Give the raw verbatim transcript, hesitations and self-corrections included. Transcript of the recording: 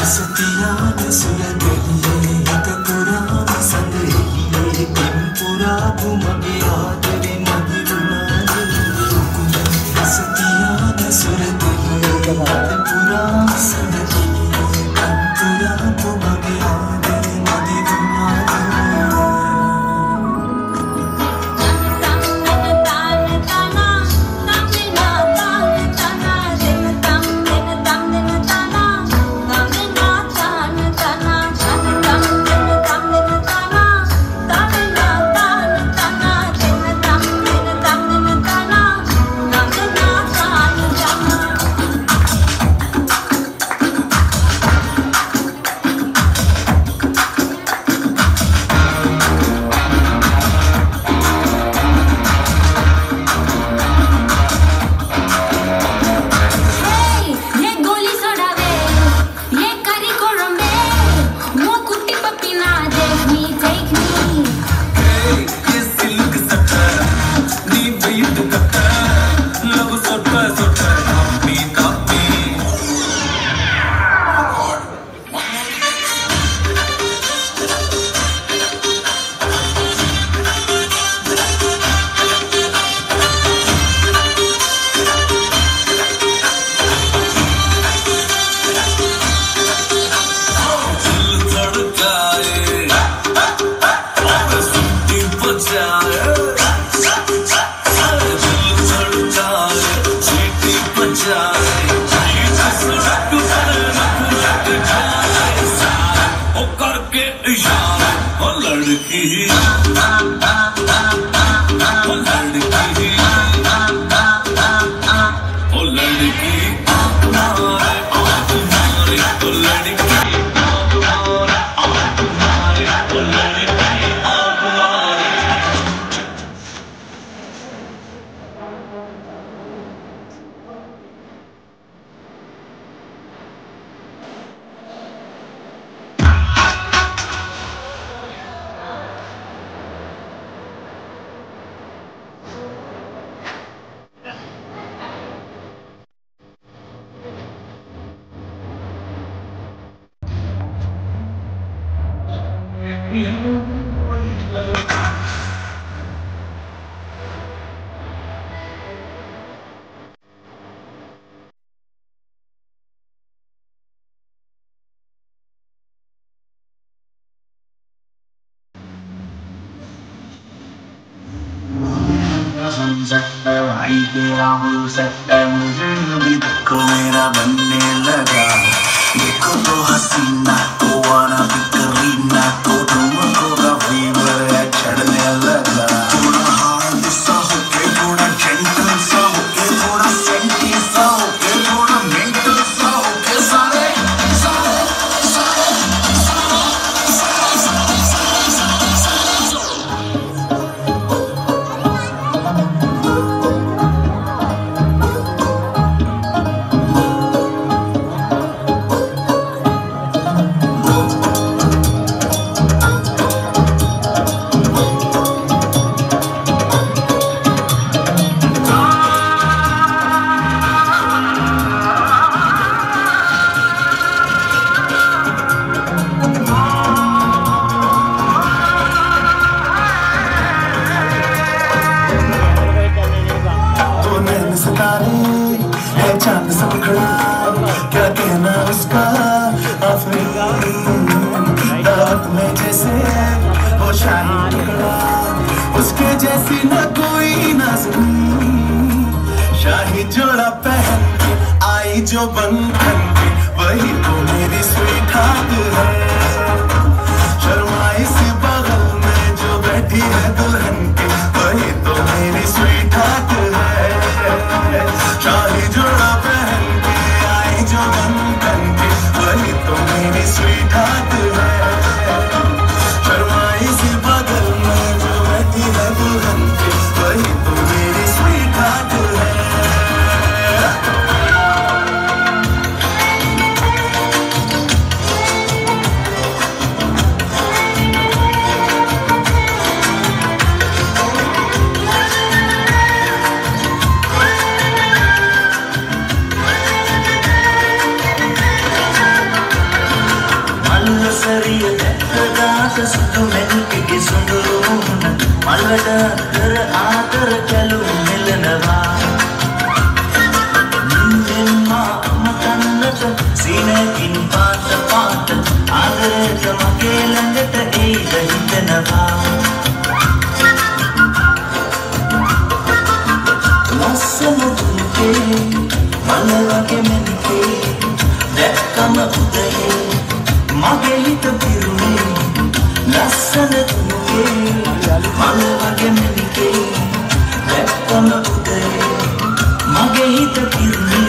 देखो मेरा बनने लगा, देखो तो हसीना तो आना भी करीना तो तुमको का फीवर चढ़ने लगा। थोड़ा हार्ड सा होके, थोड़ा जेंटल सा होके, थोड़ा सेंटी सा होके, थोड़ा मेंटल सा होके, सारे सारे सारे चांद सा खड़ा, क्या कहना उसका अफरीदी दावत में जैसे वो शाही टुकड़ा, उसके जैसी न कोई नाज़नीं, शाही जोड़ा पहन के आई जो बंधन के, वही तो मेरी स्वीट हार्ट है। शर्माई सी बगल में जो बैठी है दुल्हन के, वही तो मेरी स्वीट हार्ट है। शाही जोड़ा पहन के आई जो बंधन के, वही तो मेरी स्वीट हार्ट है। शर्माई सी बगल में जो बैठी है दुल्हन के, वही तो मेरी स्वीट हार्ट है। සුපදාස සුදු මෙල්කෙ සුඳුරු මුහුණ මල්වඩ කර ආදර කැලුම් මෙලනවා නින්දෙන්මා මකන්නට සීනකින් පාට පාට ආදරයට මගේ ළඟට ඒද හිතනවා ලස්සන දුකේ මල වගේ මෙනිකේ දැක්කම උදේ මගේ හිත පිරුණේ ලස්සන දුකේ මල වගේ මෙනිකේ දැක්කම උදේ මගේ හිත පිරුණේ